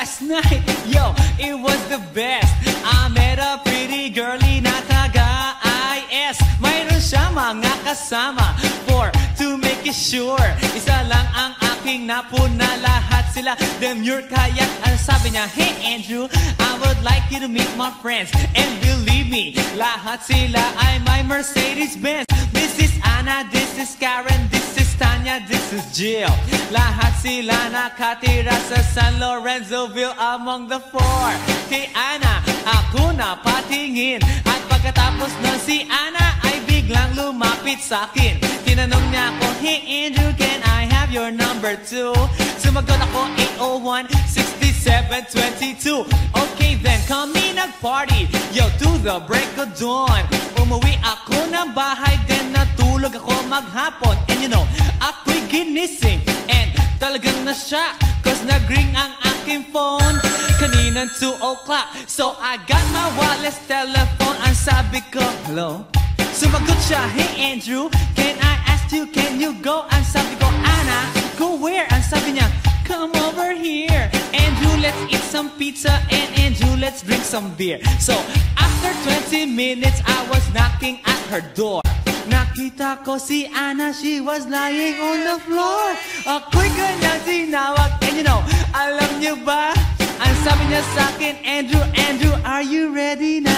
last night, yo, it was the best. I met a pretty girlie na taga-IS. Mayroon siya mga kasama to make it sure. Isa lang ang aking napuna, lahat sila demure. Kaya ang sabi niya, hey Andrew, I would like you to meet my friends. And believe me, lahat sila ay my Mercedes-Benz. This is Anna, this is Karen, this is Tanya, this is Jill. Lahat sila nakatira sa San Lorenzoville among the four. Kay Anna, ako na patingin. At pagkatapos ng si Anna ay biglang lumapit sa akin. Tinanong niya ako, hey Andrew, can I have your number too? Sumagot ako, 801-6722. Okay then, kami nag-party, yo, to the break of dawn. Umuwi ako ng bahay, then natulog ako maghapon. And you know, ako'y ginising, and talagang na-shock, cause nag-ring ang aking phone kaninang 2 o'clock. So I got my wireless telephone, ang sabi ko, hello? Sumagot siya, hey Andrew, can I ask you, can you go? Ang sabi ko, Anna, go where? Ang sabi niya, come over here. Andrew, let's eat some pizza, and Andrew, let's drink some beer. So after 20 minutes, I was knocking at her door. Nakita ko si Anna, she was lying on the floor. Ako'y kanyang tinawag, and you know, alam niyo ba? Ang sabi niya sa akin, Andrew, Andrew, are you ready na?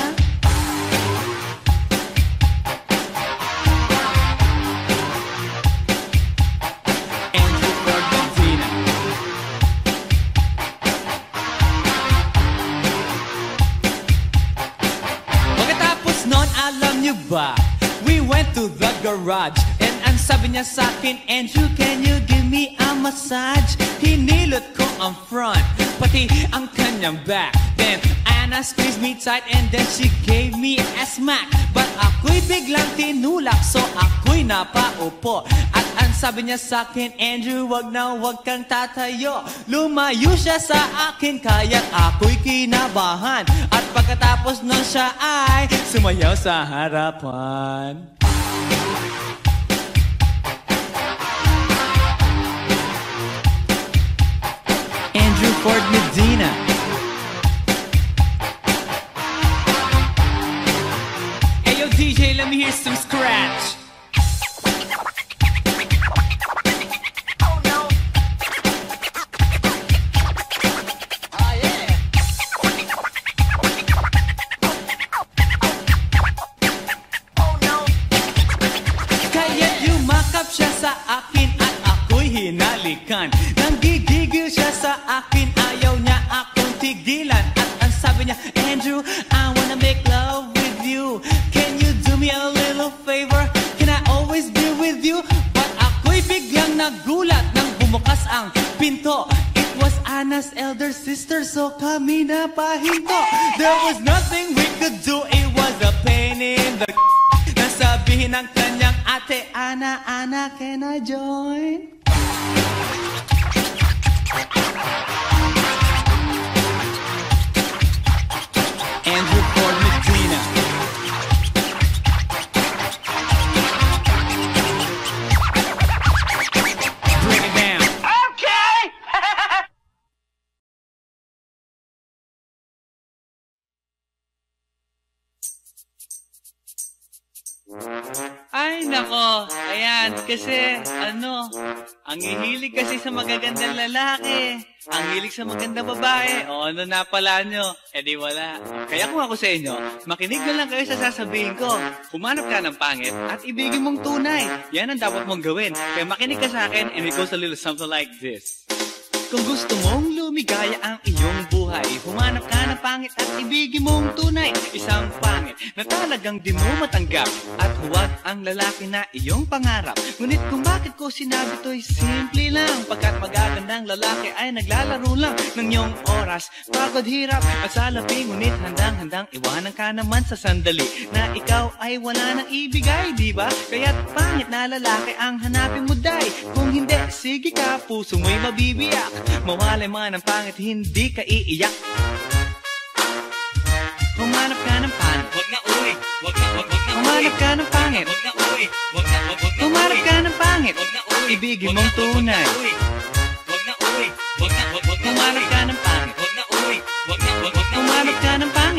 We went to the garage, and ang sabi niya sa akin, Andrew, can you give me a massage? Hinilot ko ang front, pati ang kanyang back. Then Anna squeezed me tight, and then she gave me a smack. But ako'y biglang tinulak, so ako'y napaupo. At ang sabi niya sa akin, Andrew, wag na wag kang tatayo. Lumayo siya sa akin, kaya't ako'y kinabahan. At pagkatapos nun siya ay sumayaw sa harapan. Andrew Ford Medina. Hey yo DJ, let me hear some scratch. Nanggigigil siya sa akin, ayaw niya akong tigilan. At ang sabi niya, Andrew, I wanna make love with you. Can you do me a little favor? Can I always be with you? But ako'y biglang nagulat nang bumukas ang pinto. It was Anna's elder sister, so kami na pahinto. There was nothing we could do, it was a pain in the nasabihin ng kanyang ate, Anna, Anna, can I join? Andrew Ford Medina. Bring it down. Okay. Ay, nako. Ayan, kasi, ang hihilig kasi sa magagandang lalaki. Ang hilig sa magandang babae. O, ano na pala nyo? Eh di wala. Kaya kung ako sa inyo, makinig na lang kayo sa sasabihin ko. Humanap ka ng pangit at ibigin mong tunay. Yan ang dapat mong gawin. Kaya makinig ka sa akin and it goes a little something like this. Kung gusto mong lumigaya ang iyong buhay, humanap ka ng pangit at ibigin mong tunay. Isang pangit na talagang di mo matanggap, at huwag ang lalaki na iyong pangarap. Ngunit kung bakit ko sinabi to'y simple lang, pagkat magagandang lalaki ay naglalaro lang ng iyong oras, pagod, hirap at salapi. Ngunit handang-handang iwanan ka naman sa sandali na ikaw ay wala nang ibigay, diba? Kaya't pangit na lalaki ang hanapin mo, day. Kung hindi, sige ka, puso mo'y mabibiyak. Mawalay man ang pangit, hindi ka iiyak. Humanap ka ng pangit, wag na uwi. Humanap ka ng pangit, wag na uwi. Humanap ka ng pangit, wag na uwi. Ibigin mong tunay, wag na uwi. Humanap ka ng pangit.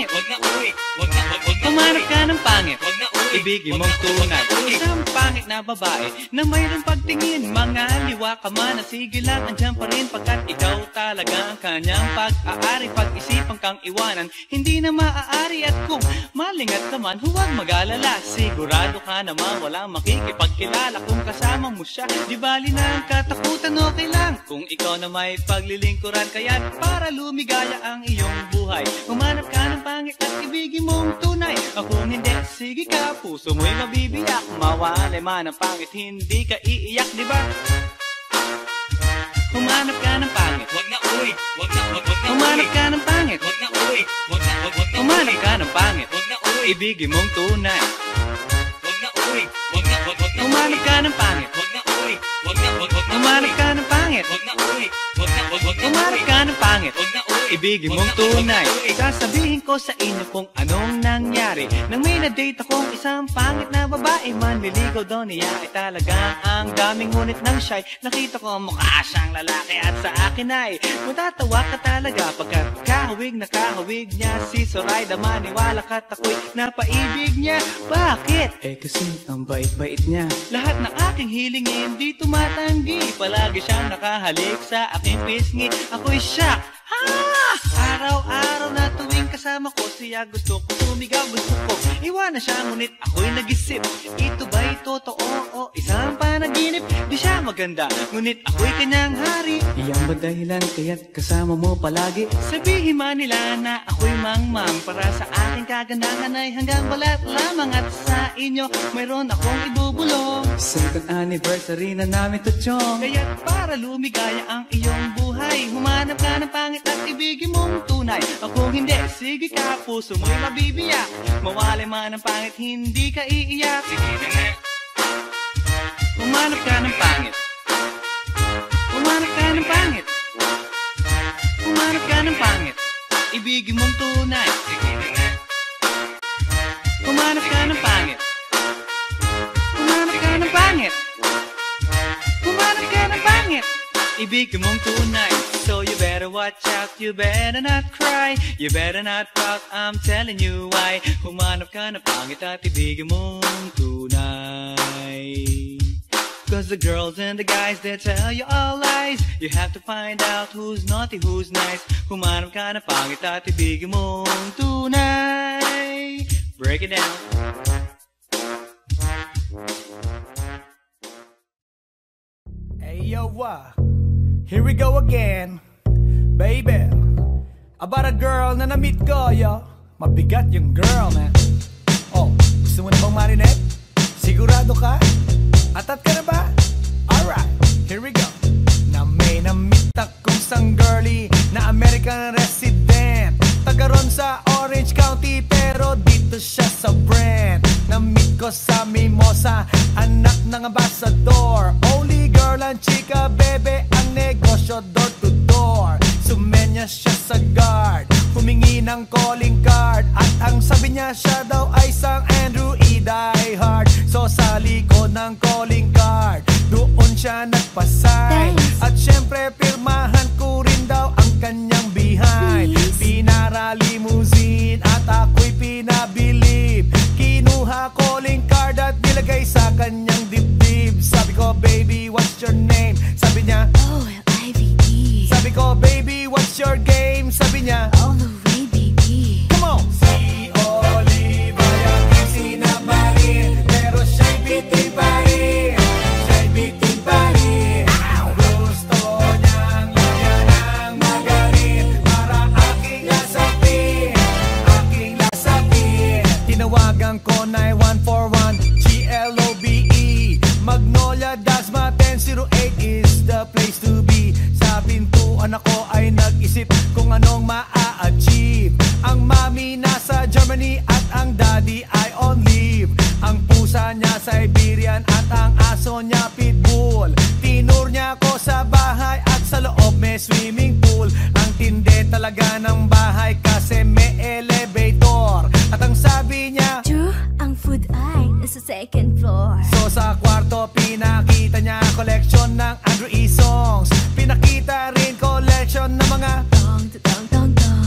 pangit. Humanap ka ng pangit, ibigin mong tunay. Isang pangit na babae na mayroong pagtingin. Mga liwa ka man, sige lang, andyan pa rin pagkat ikaw talaga ang kanyang pag-aari. Pag-isipan kang iwanan, hindi na maaari. At kung malingat ka man, huwag mag-alala. Sigurado ka naman walang makikipagkilala kung kasama mo siya. Di bali na ang katakutan, okay lang kung ikaw na may paglilingkuran. Kaya't para lumigaya ang iyong buhay, humanap ka ng pangit at ibigin mong tunay. Kung hindi, sige ka, puso mo'y mabibiyak. Mawalay man ang pangit, hindi ka iiyak, di ba? Humanap ka ng pangit, wag na uy, humanap ka ng pangit, wag na uy, humanap ka ng pangit, wag na uy, ibigin mong tunay. Wag na uy, humanap ka ng pangit, wag na uy, humanap ka ng pangit, wag na uy, humanap ka ng pangit, wag na uy, ibigin mong tunay. Sasabihin ko sa inyo kung anong nangyari nang may na-date akong isang pangit na babae. Manliligaw daw niya ay talagang ang daming ngunit ng shy. Nakita ko mukha siyang lalaki at sa akin ay matatawa ka talaga pagkat kahawig na kahawig niya. Si Zoraida, maniwala ka't ako'y napaibig niya. Bakit? Eh kasi ang bait-bait niya. Lahat ng aking hilingin di tumatanggi. Palagi siyang nakahalik sa aking pisngi. Ako'y shock. Araw-araw na tuwing kasama ko siya, gusto ko sumigaw, gusto ko iwanan siya, ngunit ako'y nag-isip, ito ba'y totoo o isang panaginip? Di siya maganda, ngunit ako'y kanyang hari. Iyan ba dahilan kaya't kasama mo palagi? Sabihin man nila na ako'y mangmang, para sa aking kagandahan ay hanggang balat lamang. At sa inyo mayroon akong ibubulong. Second anniversary na namin to, chong. Kaya't para lumigaya ang iyong buhay, humanap ka ng pangit at ibigin mong tunay. Kung hindi, sige ka, puso mo'y mabibiyak. Mawalay man ang pangit, hindi ka iiyak. Sige na nga. Humanap ka ng pangit, humanap ka ng pangit, humanap ka ng pangit, ibigin mong tunay. Sige na nga. Humanap ka ng pangit, humanap ka ng pangit, humanap ka ng pangit, ibigin mong tunay. So you better watch out, you better not cry, you better not pout, I'm telling you why. Humanap ka ng pangit at ibigin mong tunay. Cause the girls and the guys, they tell you all lies. You have to find out who's naughty, who's nice. Humanap ka ng pangit at ibigin mong tunay. Break it down. Hey yo, here we go again, baby. About a girl na na-meet ko, yo. Mabigat yung girl, man. Oh, gusto mo na bang marinig? Sigurado ka? Atat ka na ba? Alright, here we go. Na may na-meet akong isang girlie na American resident, taga ron sa Orange County, pero dito siya sa Brent. Na-meet ko sa Mimosa, anak ng ambassador. Only girl and chika, bebe, ang negosyo door to door. Sumenya siya sa guard, humingi ng calling card, at ang sabi niya siya daw ay isang Andrew E. Die Hard. So sa likod ng calling card, doon siya nagpasay. At syempre pirmahan ko rin daw ang kanyang behind. Pinara limousine at ako'y pinabilib. Kinuha calling card at nilagay sa kanyang dibdib. Sabi ko, baby, what's your name? Sabi niya, O-L-I-V-E. sabi ko, baby, what's your game? Sabi niya, All the way, baby. come on! Si Oliva yung sinabarin, pero siya'y bitin pa rin. Siya'y bitin pa rin. Gusto niyang lagyan ng magarin para aking lasapin, aking lasapin. Tinawagan ko 9141 GLOBE Magnolia, Dasma 1008 is the place to be. Sa pintuan ako ay nag-isip kung anong maa-achieve. Ang mami nasa Germany at ang daddy ay on leave. Ang pusa niya Siberian at ang aso niya Pitbull. Tinur niya ako sa bahay at sa loob may swimming pool. Ang tindi talaga ng bahay kasi may elevator. At ang sabi niya, True, ang food ay nasa second floor. so sa kwarto pinakita niya collection ng Andrew E. songs. Pinakita rin collection ng mga Tong, tong, tong, tong. sabi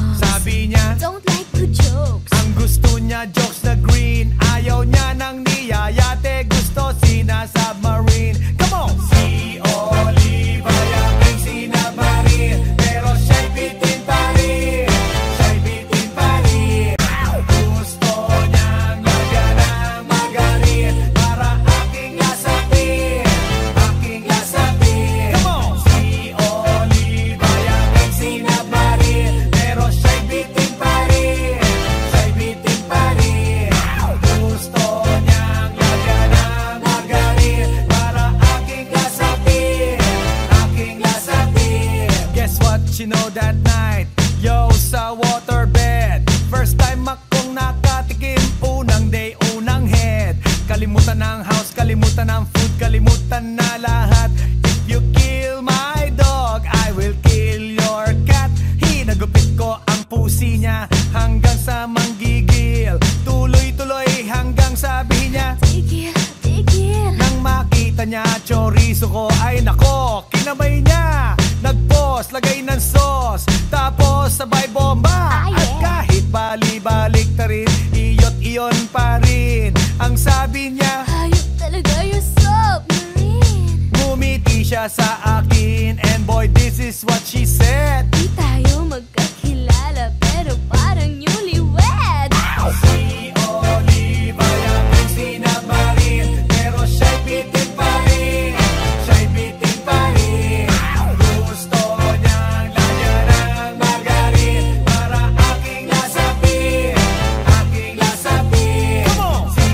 sabi niya Don't like good jokes. ang gusto niya jokes na green. Ayaw niya ng niyayate, gusto sina-submarine. Come on! Si Olive ay aking sinabmarin, pero siya'y bitin pa rin. Siya'y bitin pa rin. Gusto niyang lagyan ng margarin para aking lasapin. Aking lasapin. Come on! Si Olive ay aking sinabmarin, pero siya'y bitin pa rin. Siya'y bitin pa rin. Gusto niyang lagyan ng margarin para aking lasapin. Aking lasapin. Guess what you know that night? Yo, sa waterbed, first time akong nakatikim. Unang day, unang head. Kalimutan ng house, kalimutan ng food, kalimutan na lahat. If you kill my dog, I will kill your cat. Hinagupit ko ang pusi niya hanggang sa manggigil. Tuloy-tuloy hanggang sabihin niya, Tigil, tigil. nang makita niya chorizo ko, ay nako, kinabay niya. Nag-pause, lagay ng sauce, tapos sabay bomba. Ah, yeah. At kahit bali-balik ta rin, iyot iyon pa rin. Ang sabi niya, Hayop talaga yung submarine. ngumiti siya sa akin, and boy, this is what she said. Di tayo magkakilala pero parang newlywed. Si Olive ay aking sinabmarin, pero siya'y bitin pa rin. Siya'y bitin pa rin. Gusto niyang lagyan ng margarin para aking lasapin. Aking lasapin. Si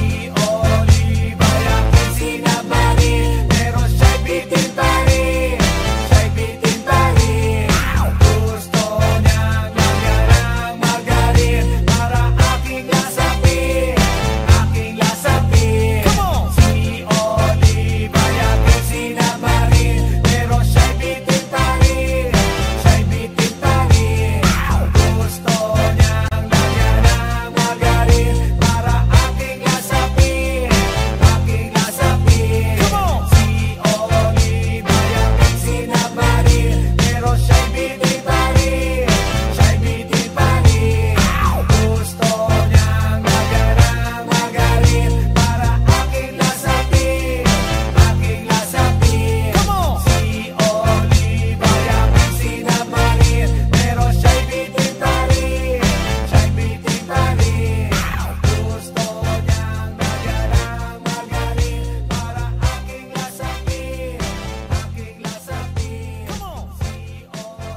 Olive ay aking sinabmarin, pero siya'y bitin pa rin. Siya'y bitin pa rin. Gusto niyang lagyan ng margarin para aking lasapin. Aking lasapin. Si Olive ay aking sinabmarin, pero siya'y bitin pa rin. Siya'y bitin pa rin. Gusto niyang lagyan ng margarin para aking lasapin. Aking lasapin. Si Olive ay aking sinabmarin, pero siya'y bitin pa rin. Siya'y bitin pa rin. Gusto niyang lagyan ng margarin para aking lasapin. Aking lasapin. Si Olive ay aking sinabmarin, pero siya'y bitin pa rin. Siya'y bitin pa rin. Gusto niyang lagyan ng margarin para aking lasapin. Aking lasapin. Si Olive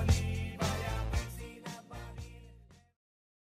ay aking sinabmarin.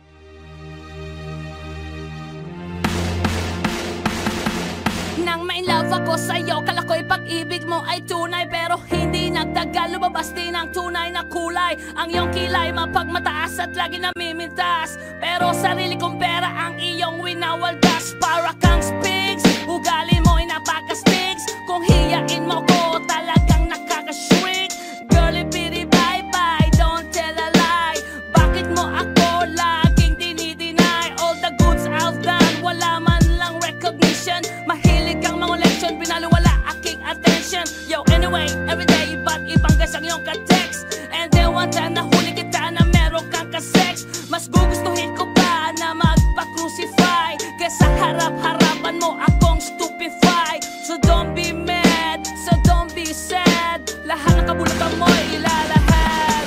Nang ma-inlove ako sa'yo, kala ko'y pag-ibig mo ay tunay. Pero hindi nagtagal, lumabas din ang tunay na kulay. Ang iyong kilay mapagmataas at lagi namimintas, pero sarili kong pera ang iyong winawaldas. Para kang spigs, ugali mo'y napaka-stigs. Kung hiyain mo ko, talagang nakaka-shrink. Girlie bitty bye-bye, don't tell a lie. Bakit mo ako laging dinideny? All the goods I've done, wala man lang recognition. Mahilig kang mga leksyon, pinaliwala aking attention. Yo, anyway, everyday, ba't ibang gas ang iyong ka-text? And then one time nahuli kita na meron kang ka-sex. Mas gugustuhin ko pa na magpa-crucify kesa harap-harapan mo akong stupefy. So don't be mad, so don't be sad. Lahat ng kabulutan mo ilalahad.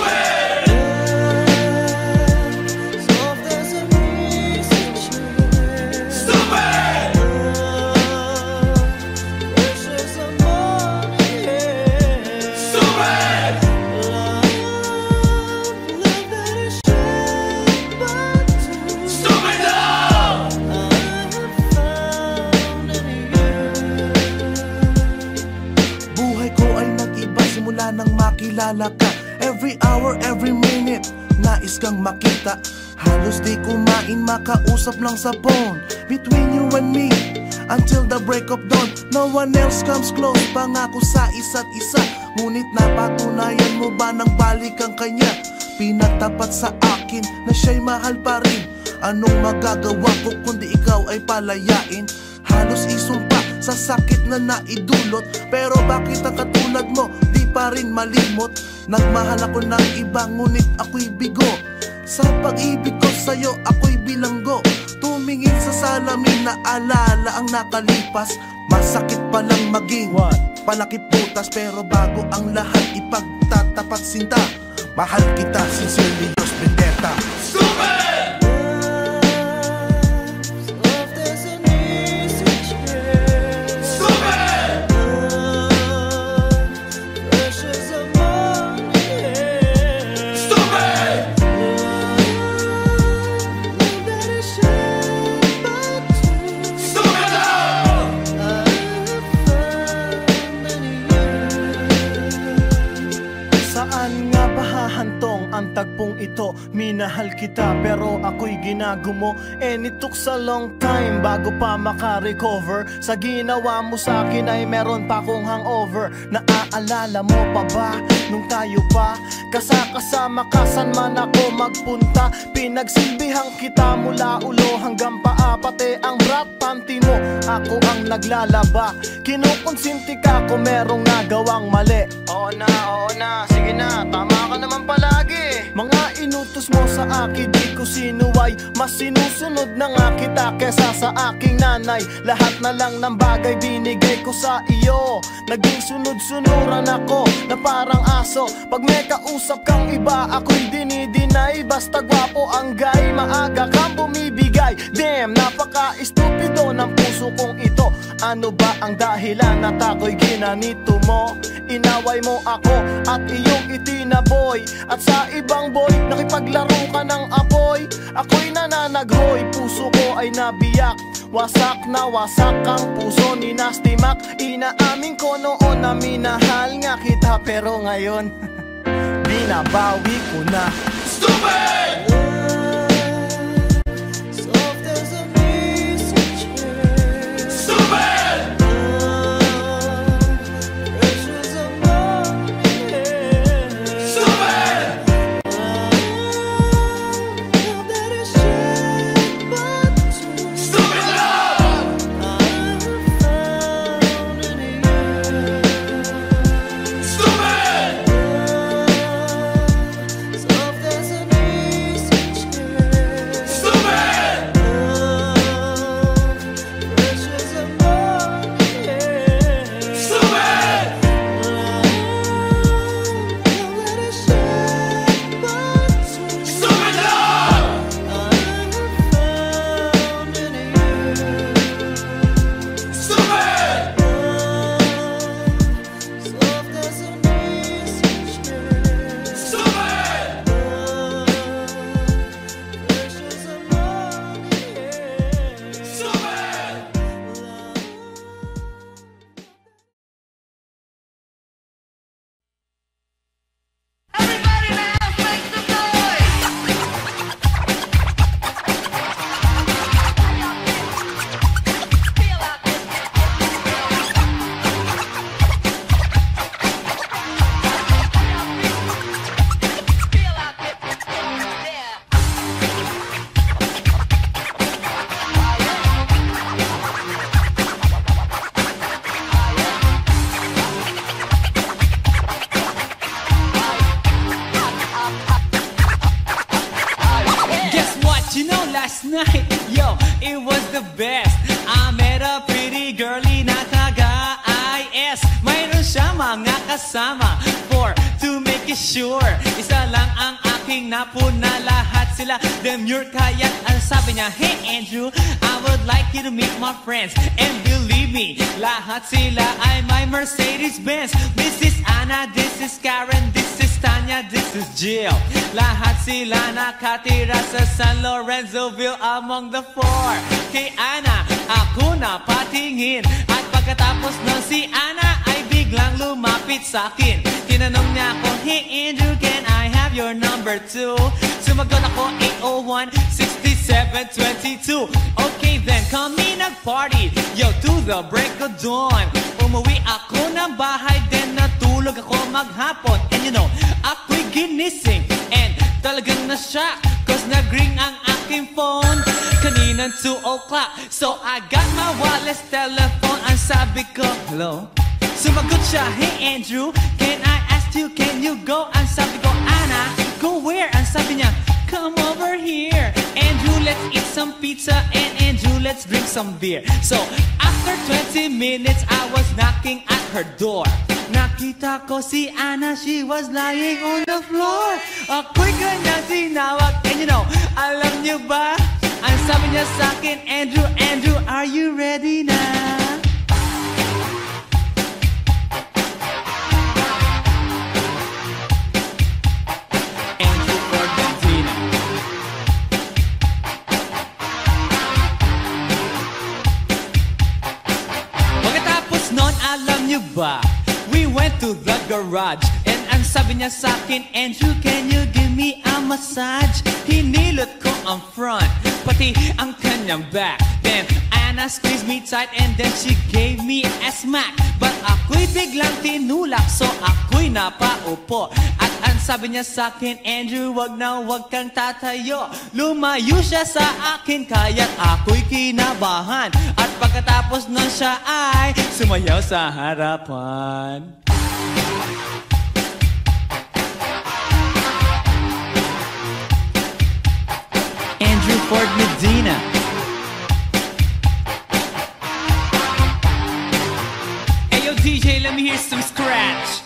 Buhay ko ay nag-iba simula nang makilala ka. Every hour, every minute, nais kang makita. Halos di kumain, makausap lang sa phone. Between you and me, until the break of dawn. No one else comes close, pangako sa isa't isa. Ngunit napatunayan mo ba nang balik ang kanya? Pinagtapat sa akin na siya'y mahal pa rin. Anong magagawa ko kundi ikaw ay palayain? Halos isumpa sa sakit na naidulot. Pero bakit ang katulad mo di pa rin malimot? Nagmahal ako ng iba ngunit ako'y bigo. Sa pag-ibig ko sa'yo ako'y bilanggo. Tumingin sa salamin na alala ang nakalipas. Masakit palang maging palakip butas, pero bago ang lahat ipagtatapat sinta. Mahal kita, sincerely, Diyos Vendetta. Stupid! Ang tagpong ito, minahal kita pero ako'y ginagumo. And it took a long time bago pa maka-recover. Sa ginawa mo sa akin ay meron pa akong hangover. Naaalala mo pa ba nung tayo pa kasama ka saan man ako magpunta? Pinagsilbihan kita mula ulo hanggang paa, pati ang brat panty mo ako ang naglalaba. Kinukonsinti ka kung merong nagawang mali. Oo na, sige na, tama ka naman palagi. Mga inutos mo sa akin di ko sinuway. Mas sinusunod na nga kita kesa sa aking nanay. Lahat na lang ng bagay binigay ko sa iyo. Naging sunod-sunuran ako na parang aso. Pag may kausap kang iba ako'y dinidinay. Basta gwapo ang guy, maaga kang bumibigay. Damn, napaka-estupido ng puso kong ito. Ano ba ang dahilan at ako'y ginanito mo? Inaway mo ako at iyong itinaboy. At sa ibang boy, nakipaglaro ka ng apoy. Ako'y nananaghoy, puso ko ay nabiyak. Wasak na wasak ang puso ni Nasty Mac. Inaamin ko noon na minahal nga kita, pero ngayon binabawi ko na. Stupid! night, yo, it was the best. I met a pretty girlie na taga-IS. Mayroon siya mga kasama to make it sure. Isa lang ang aking napuna, lahat sila demure. Kaya't ang sabi niya, hey Andrew, I would like you to meet my friends. And believe me, lahat sila ay my Mercedes-Benz. This is Anna, this is Karen, this is Tanya, this is Jill. Lahat sila nakatira sa San Lorenzoville among the four. Kay Anna, ako na patingin. At pagkatapos ng si Anna ay biglang lumapit sa akin. Tinanong niya ako, hey Andrew, can I have your number too? Sumagot ako, 801-6722. Okay then, kami nag-party, yo, to the break of dawn. Umuwi ako ng bahay, then natulog ako maghapon. And you know, ako'y ginising and talagang na-shock, cause nag-ring ang aking phone kaninang 2 o'clock. So I got my wireless telephone. Ang sabi ko, hello? Sumagot siya, hey Andrew, can I ask you, can you go? Ang sabi ko, Anna, go where? Ang sabi niya, come over here. Andrew, let's eat some pizza, and Andrew, let's drink some beer. So, after 20 minutes, I was knocking at her door. Nakita ko si Anna, she was lying on the floor. Ako'y kanyang tinawag, and you know, alam niyo ba? Ang sabi niya sa'kin, Andrew, Andrew, are you ready na? Andrew Ford Medina. Pagkatapos nun, alam niyo ba? We went to the garage, and ang sabi niya sa'kin, Andrew, can you give me a massage? Hinilot ko ang front, pati ang kanyang back. Then Anna squeezed me tight, and then she gave me a smack. But ako'y biglang tinulak, so ako'y napaupo. At ang sabi niya sa'kin, Andrew, wag na wag kang tatayo. Lumayo siya sa akin, kaya't ako'y kinabahan. At pagkatapos nun siya ay sumayaw sa harapan. Andrew Ford Medina. Hey yo DJ, let me hear some scratch.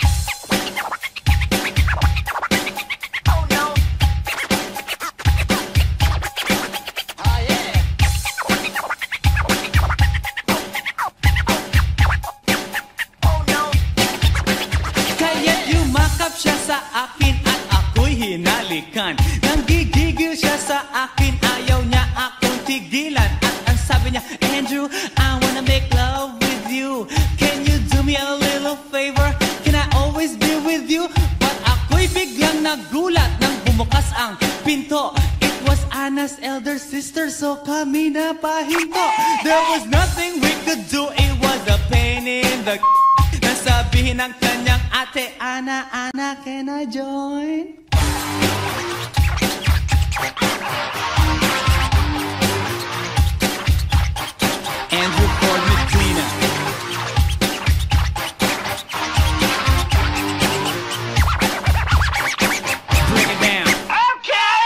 Siya sa akin at ako'y hinalikan. Nanggigigil siya sa akin, ayaw niya akong tigilan. At ang sabi niya, Andrew, I wanna make love with you. Can you do me a little favor? Can I always be with you? But ako'y biglang nagulat nang bumukas ang pinto. It was Anna's elder sister, so kami na pahinto. There was nothing we could do, it was a pain in the nasabihin ng kanyang ate, Anna, Anna, can I join? Andrew Ford Medina. Bring it down. Okay!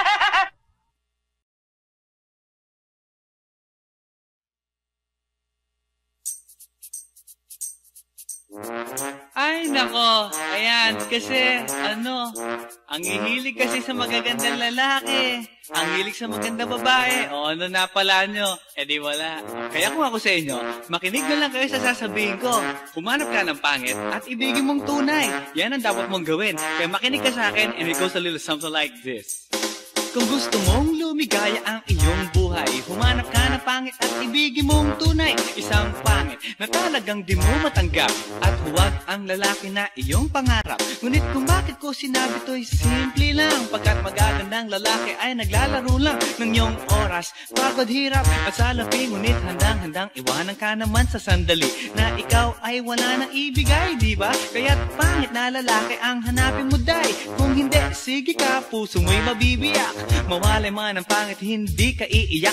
Ay, nako. Ayan, kasi, ang hihilig kasi sa magagandang lalaki. Ang hilig sa magandang babae. O, ano na pala nyo? Eh, di wala. Kaya kung ako sa inyo, makinig na lang kayo sa sasabihin ko. Humanap ka ng pangit at ibigin mong tunay. Yan ang dapat mong gawin. Kaya makinig ka sa akin and it goes a little something like this. Kung gusto mong lumigaya ang iyong buhay, humanap ka ng pangit at ibigin mong tunay. Isang pangit na talagang di mo matanggap, at huwag ang lalaki na iyong pangarap. Ngunit kung bakit ko sinabi to'y simple lang, pagkat magagandang lalaki ay naglalaro lang ng iyong oras, pagod, hirap at salapi. Ngunit handang-handang iwanan ka naman sa sandali na ikaw ay wala nang ibigay, diba? Kaya't pangit na lalaki ang hanapin mo, day. Kung hindi, sige ka, puso mo'y mabibiyak. Mawalay man ang pangit, hindi ka iiyak.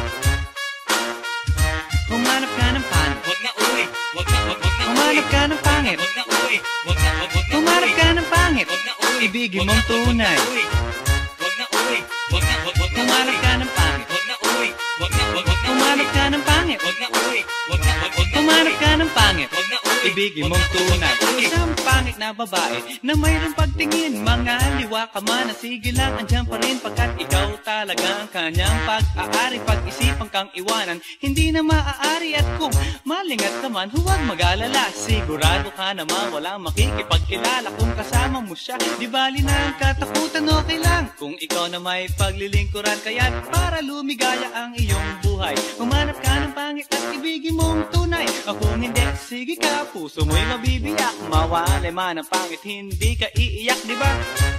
Humanap ka ng pangit, wag na uwi, wag na humanap ka ng pangit, wag na uwi, wag na humanap ka ng pangit, wag na uwi, ibigin mong tunay. Wag na uwi, wag na humanap ka ng pangit, wag na uwi, wag na humanap ka ng pangit, wag na uwi, wag na humanap ka ng pangit, wag na uwi, ibigin mong tunay. Isang pangit na babae na mayroong pagtingin, mga liwa ka man, sige lang, andyan pa rin, pagkat ikaw talaga ang kanyang pag-aari. Pag-isipan kang iwanan, hindi na maaari. At kung malingat ka man, huwag mag-alala, sigurado ka naman walang makikipagkilala. Kung kasama mo siya, di bali na ang katakutan, okay lang kung ikaw na may paglilingkuran. Kaya't para lumigaya ang iyong buhay, humanap ka ng pangit at ibigin mong tunay. Kung hindi, sige ka, puso mo'y mabibiyak. Mawalay man ang pangit, hindi ka iiyak, di ba?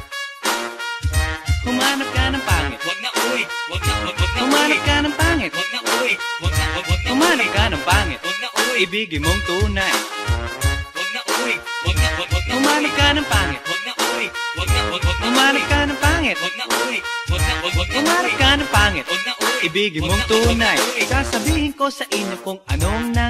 Humanap ka ng pangit, wag na uwi, wag na humanap ka ng pangit, wag na uwi, wag na humanap ka ng pangit, wag na uwi, ibigin mong tunay. Wag na uwi, wag na humanap ka ng pangit, wag na uwi, wag na humanap ka ng pangit, wag na uwi, wag na humanap ka ng pangit, wag na uwi, ibigin mong tunay. Sasabihin ko sa inyo kung anong nangyari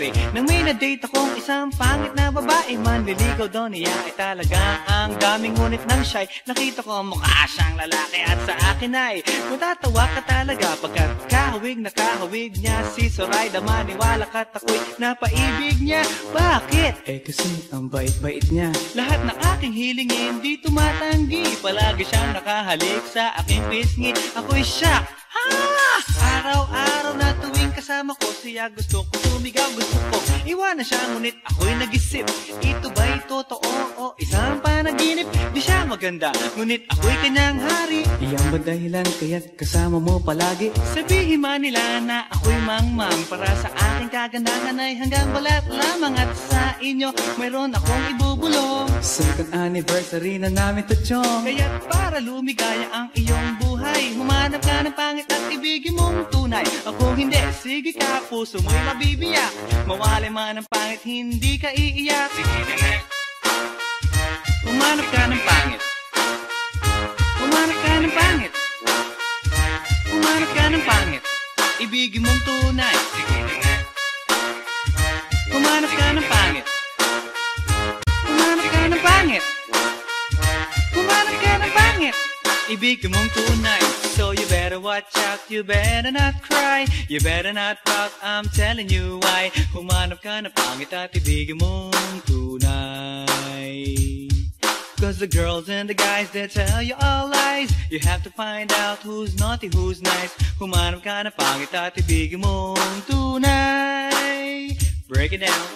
nangyari nang may na-date akong isang pangit na babae. Manliligaw daw niya ay talagang ang daming ngunit ng shy. Nakita ko mukha siyang lalaki at sa akin ay matatawa ka talaga pagkat kahawig na kahawig niya si Zoraida. Maniwala ka't ako'y napaibig niya. Bakit? Eh kasi ang bait-bait niya. Lahat ng aking hilingin di tumatanggi. Palagi siyang nakahalik sa aking pisngi. Ako'y shock. Araw-araw na tuwing kasama ko siya, gusto ko sumigaw, gusto ko iwanan siya, ngunit ako'y nag-isip, ito ba'y totoo o isang panaginip? Di siya maganda, ngunit ako'y kanyang hari. Iyan ba dahilan kaya't kasama mo palagi? Sabihin man nila na ako'y mangmang, para sa aking kagandahan ay hanggang balat lamang. At sa inyo mayroon akong ibubulong. Second anniversary na namin to, chong. Kaya't para lumigaya ang iyong buhay, humanap ka ng pangit at ibigin mong tunay. Ako hindi, sige ka, puso mo'y mabibiyak. Mawalay man ang pangit, hindi ka iiyak. Sige na nga. Humanap ka ng pangit. Humanap ka ng pangit. Humanap ka ng pangit. Ibigin mong tunay. Sige na nga. Humanap ka ng pangit. Humanap ka ng pangit. Humanap ka ng pangit. Ibigin mong tunay. So you better watch out, you better not cry, you better not pout, I'm telling you why. Humanap ka ng pangit at ibigin mong tunay. Cause the girls and the guys, they tell you all lies. You have to find out who's naughty, who's nice. Humanap ka ng pangit at ibigin mong tunay. Break it down.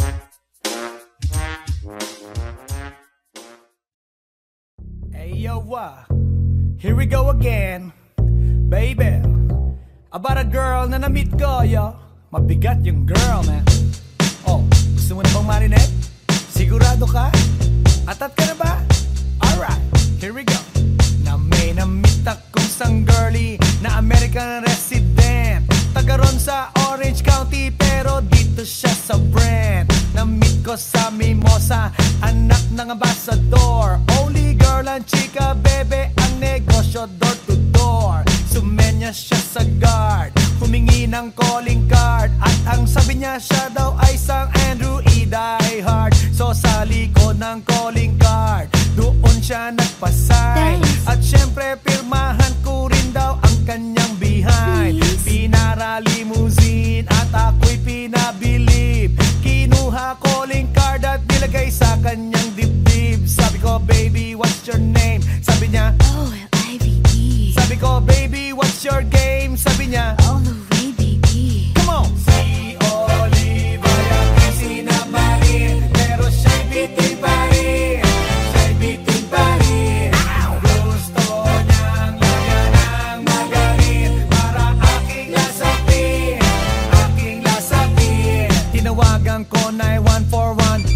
Hey yo, here we go again, baby. About a girl na na-meet ko, yo. Mabigat yung girl, man. Oh, gusto mo na bang marinig? Sigurado ka? Atat ka na ba? Alright, here we go. Na may na-meet akong isang girlie na American resident, taga ron sa Orange County, pero dito siya sa Brent. Na-meet ko sa Mimosa, anak ng ambassador. Only girl and chika, bebe, ang negosyo door to door. Sumenya siya sa guard, humingi ng calling card, at ang sabi niya siya daw ay isang Andrew E. Die Hard. So sa likod ng calling card, doon siya nagpasay. At syempre pirmahan ko rin daw ang kanyang behind. Pinara limousine at ako'y pinabilib. Kinuha calling card at nilagay sa kanyang dibdib. Sabi ko, baby, what's your name? Sabi niya, O-L-I-V-E. sabi ko, baby, what's your game? Sabi niya, All the way, baby. come on! Si Oliva yung sinabahin, pero siya'y bitin pa rin. Siya'y bitin pa rin. Gusto niyang lagyan ng magaling para aking lasapin, aking lasapin. Tinawagan ko 9141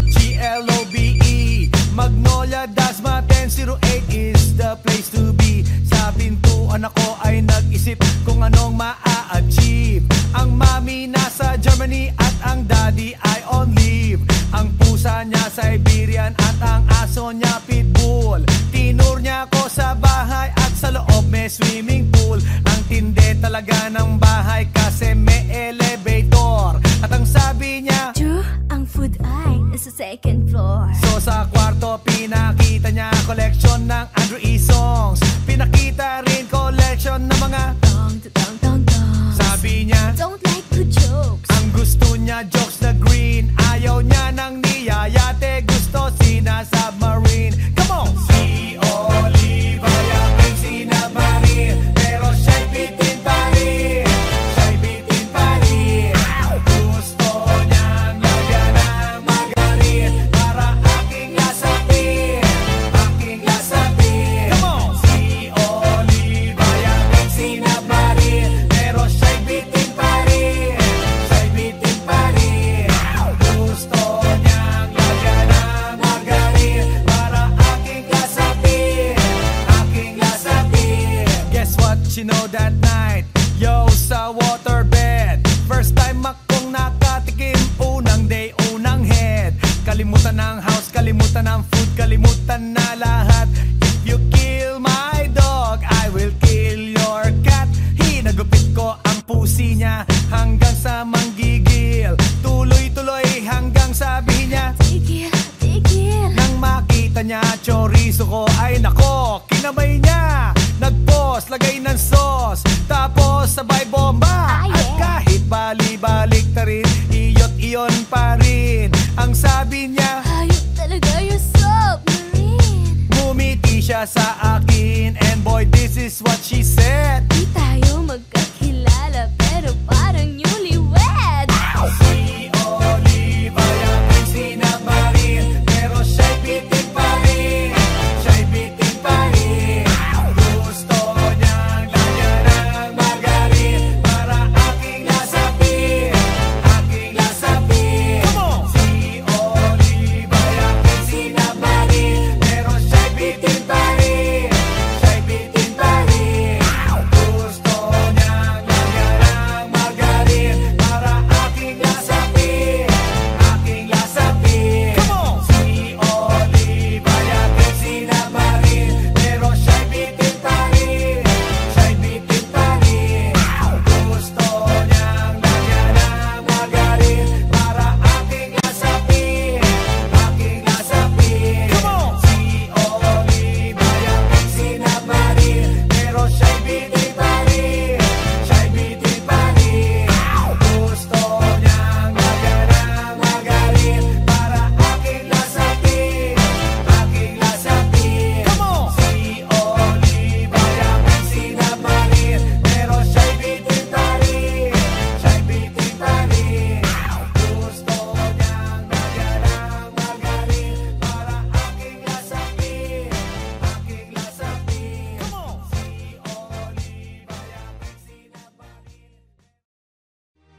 GLOBE Magnolia, Dasma 1008 is the place to be. Sa pintuan ako ay nag-isip kung anong maa-achieve. Ang mami nasa Germany at ang daddy ay on leave. Ang pusa niya Siberian at ang aso niya Pitbull. Tinur niya ako sa bahay at sa loob may swimming pool. Ang tindi talaga ng bahay kasi may elevator. At ang sabi niya, True, ang food ay nasa second floor. so sa kwarto pinakita niya collection ng Andrew E. songs. Pinakita rin collection ng mga Dong, dong, dong, dong. sabi niya, Don't like good jokes. ang gusto niya jokes na green. Ayaw niya ng niyayate, gusto sina submarine. Come on! Si Oliva yung sinabarin, pero siya'y bitin pa rin. Siya'y bitin pa rin. Gusto niyang lagyan ng magaling para aking lasapin, aking lasapin. Come on! Si Oliva yung sinabarin, pero siya'y bitin pa rin. Siya'y bitin pa rin. Gusto niyang lagyan ng magaling para aking lasapin, aking lasapin. Guess what you know that night? Yo, sa waterbed, first time akong nakatikim. Unang day, unang head. Kalimutan ng house, kalimutan ng food, kalimutan na lahat. If you kill my dog, I will kill your cat. Hinagupit ko ang pusi niya hanggang sa manggigil. Tuloy ko ay nako, kinamay niya. Nag-post, lagay ng sauce, tapos sabay bomba. At kahit bali-balik na rin, iyot iyon pa rin. Ang sabi niya, Ayok talaga yung submarine. ngumiti siya sa akin, and boy, this is what she said. Di tayo magkakilala pero parang newlywed. Si Oliva yakin sinamarin, pero siya'y bitin pa rin. Siya'y bitin pa rin. Gusto niyang lagyan ng margarin para aking lasapin, aking lasapin. Si Oliva yakin sinamarin, pero siya'y bitin pa rin. Siya'y bitin pa rin. Gusto niyang lagyan ng margarin para aking lasapin, aking lasapin. Si Oliva yakin sinamarin, pero siya'y bitin pa rin. Siya'y bitin pa rin. Gusto niyang lagyan ng margarin para aking lasapin, aking lasapin. Si Oliva yakin sinamarin, pero siya'y bitin pa rin. Siya'y bitin pa rin. Gusto niyang lagyan ng margarin para aking lasapin, aking lasapin. Si Oliva yakin sinamarin, pero siya'y bitin pa rin. Siya'y bitin pa rin. Gusto niyang lagyan ng margarin para aking lasapin, aking lasapin. Si Oliva yakin sinamarin.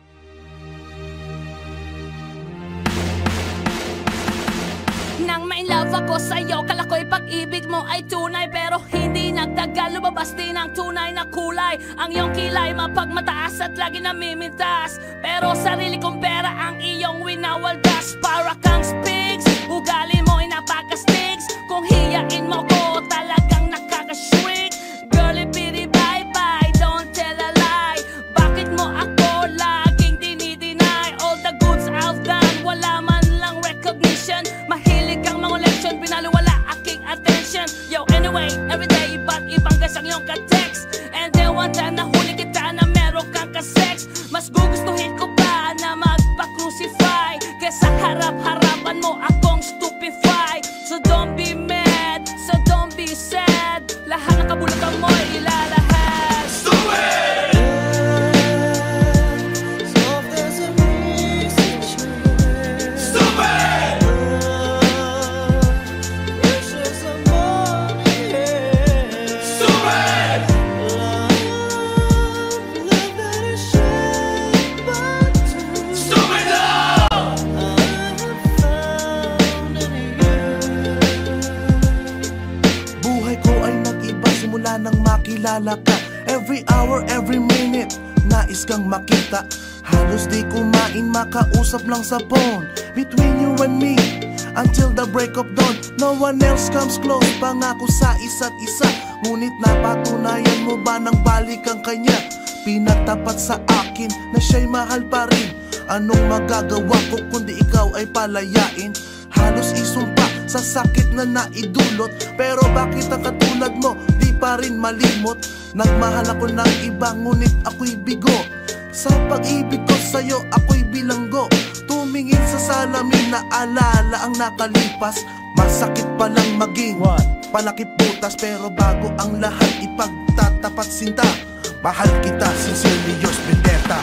Nang ma-inlove ako sa'yo, kala ko'y pag-ibig mo ay tunay. Pero hindi nagtagal, lumabas din ang tunay na kulay. Ang iyong kilay mapagmataas at lagi namimintas, pero sarili kong pera ang iyong winawaldas. Para kang spigs, ugali mo ay napakastigs. Kung hiyain mo ko, talagang nakakashrink. Girlie pity bye-bye, don't tell a lie. Bakit mo ako laging dinideny? All the goods I've done, wala man lang recognition. Mahilig kang mga leksyon, pinaliwala aking attention. Yo, anyway, everyday, iba't ibang gas ang iyong ka-text. And then one time nahuli kita na meron kang ka-sex. Mas gugustuhin ko pa na magpa-crucify kesa harap-harapan mo akong stupefy. So don't be mad, so don't be sad. Lahat ng kabulutan mo ilalahad. Buhay ko ay nag-iba simula nang makilala ka. Every hour, every minute, nais kang makita. Halos di kumain, makausap lang sa phone. Between you and me, until the break of dawn. No one else comes close, pangako sa isa't isa. Ngunit napatunayan mo ba nang balik ang kanya? Pinagtapat sa akin na siya'y mahal pa rin. Anong magagawa ko kundi ikaw ay palayain? Halos isumpa sa sakit na naidulot, pero bakit ang katulad mo di pa rin malimot? Nagmahal ako ng iba ngunit ako'y bigo. Sa pag-ibig ko sa'yo ako'y bilanggo. Tumingin sa salamin na alala ang nakalipas. Masakit palang maging palakip butas, pero bago ang lahat ipagtatapat sinta. Mahal kita, sincerely yours, Vendetta.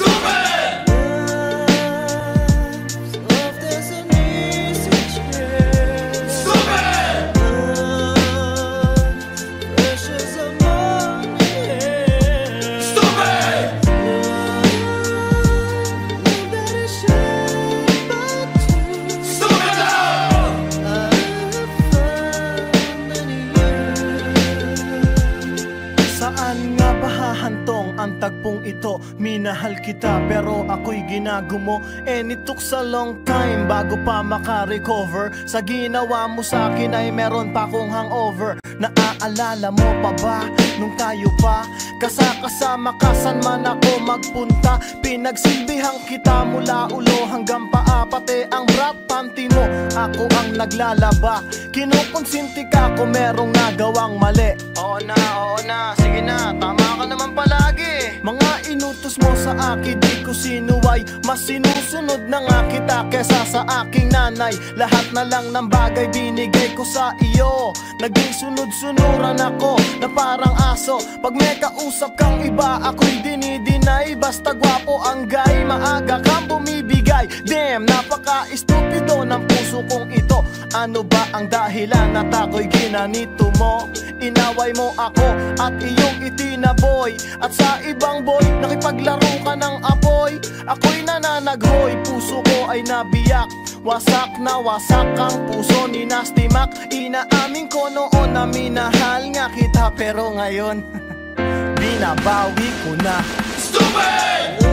Saan nga ba hahantong ang tagpong ito? Minahal kita pero ako'y ginagumo. And it took a long time bago pa maka-recover. Sa ginawa mo sa akin ay meron pa akong hangover. Naaalala mo pa ba nung tayo pa kasama ka, saan man ako magpunta? Pinagsilbihan kita mula ulo hanggang paa, pati ang bra panty mo. Ako ang naglalaba. Kinukonsinti ka kung merong nagawang mali. Oo na, sige na, tama ka naman palagi. Mga inutos mo sa akin, di ko sinuway. Mas sinusunod na nga kita kesa sa aking nanay. Lahat na lang ng bagay binigay ko sa iyo. Naging sunod-sunuran ako na parang aso. Pag may kausap kang iba, ako'y dinidinay. Basta gwapo ang guy, maaga kang bumibigay. Damn, napaka-estupido ng puso kong ito. Ano ba ang dahilan at ako'y ginanito mo? Inaway mo ako at iyong itinaboy. At sa ibang boy, nakipaglaro ka ng apoy. Ako'y nananaghoy, puso ko ay nabiyak. Wasak na wasak ang puso ni Nasty Mac. Inaamin ko noon na minahal nga kita, pero ngayon binabawi ko na. Stupid!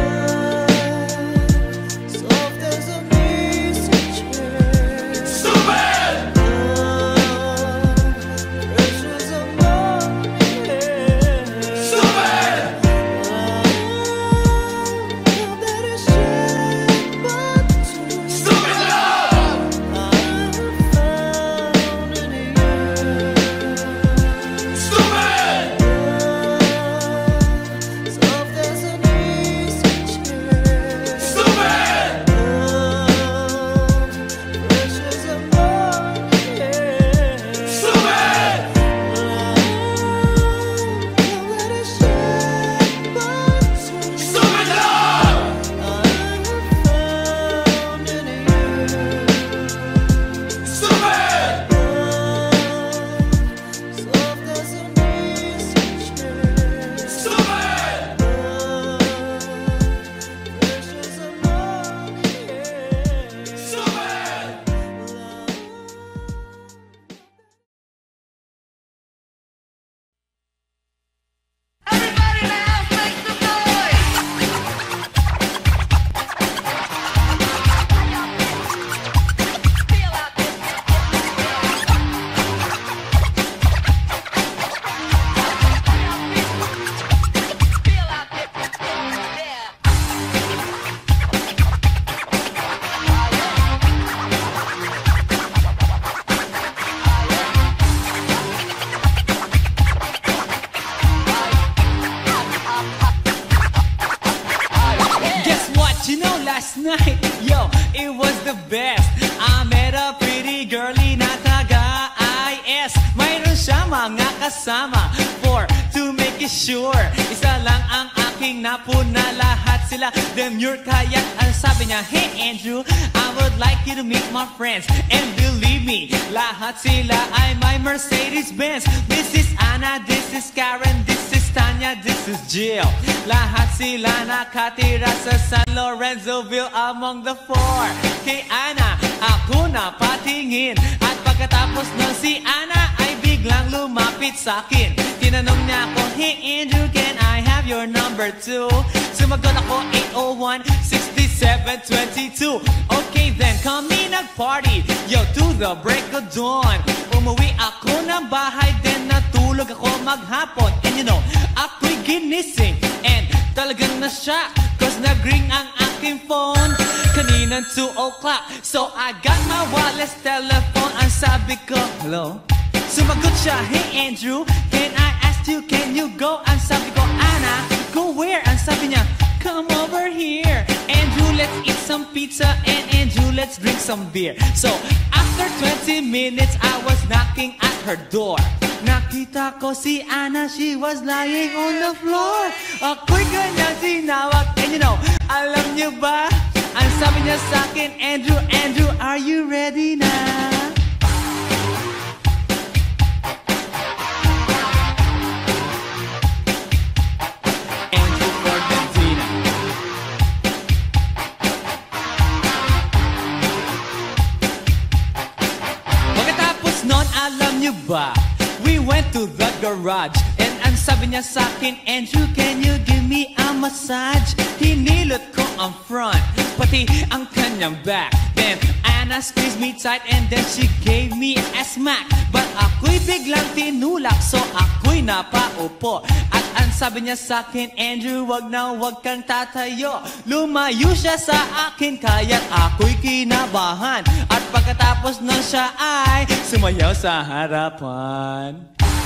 Night, yo, it was the best. I met a pretty girlie na taga IS. Mayroon siya mga kasama for to make it sure. Isa lang ang aking napuna, lahat sila demure. Kaya ang sabi niya, hey Andrew, I would like you to meet my friends. And believe me, lahat sila ay my Mercedes-Benz. This is Anna, this is Karen, this is Tanya, this is Jill. Lahat sila nakatira sa San Lorenzoville among the four. Kay Ana, ako na patingin. At pagkatapos ng si Ana ay biglang lumapit sa akin. Tinanong niya ako, hey Andrew, can I have your number too? Sumagot ako, 801-6722. Okay then, kami nag-party, yo, to the break of dawn. Umuwi ako ng bahay, then natulog ako maghapon. And you know, ako'y ginising and talagang na-shock, cause nag-ring ang aking phone kaninang 2 o'clock. So I got my wireless telephone. Ang sabi ko, hello? Sumagot siya, hey Andrew, can I ask you, can you go? Ang sabi ko, Anna, go where? Ang sabi niya, come over here. Andrew, let's eat some pizza, and Andrew, let's drink some beer. So after 20 minutes, I was knocking at her door. Nakita ko si Anna, she was lying on the floor. Ako'y kanyang tinawag, and you know, alam niyo ba? Ang sabi niya sa akin, Andrew, Andrew, are you ready na? Andrew Cordentina. Pagkatapos nun, alam niyo ba? We went to the garage, and ang sabi niya sa akin, Andrew, can you give me a massage? Hinilot ko ang front, pati ang kanyang back. Then Anna squeezed me tight, and then she gave me a smack. But ako'y biglang tinulak, so ako'y napaupo. At ang sabi niya sa akin, Andrew, wag na wag kang tatayo. Lumayo siya sa akin, kaya't ako'y kinabahan. At Pagkatapos nun siya ay sumayaw sa harapan.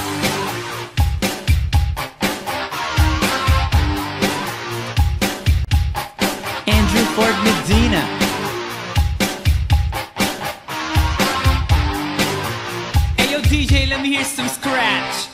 Andrew Ford Medina. Hey yo DJ, let me hear some scratch.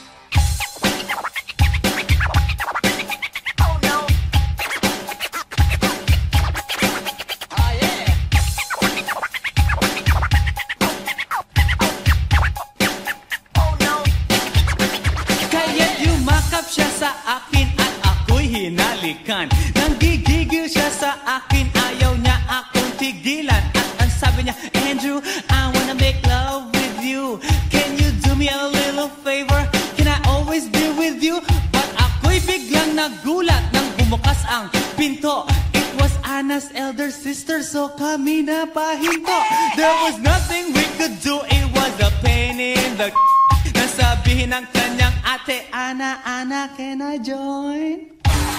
Siya sa akin at ako'y hinalikan. Nanggigigil siya sa akin, ayaw niya akong tigilan. At ang sabi niya, Andrew, I wanna make love with you. Can you do me a little favor? Can I always be with you? But ako'y biglang nagulat nang bumukas ang pinto. It was Anna's elder sister, so kami na pahinto. There was nothing we could do, it was a pain in the nasabihin ng kanyang ate, Ana, can I join?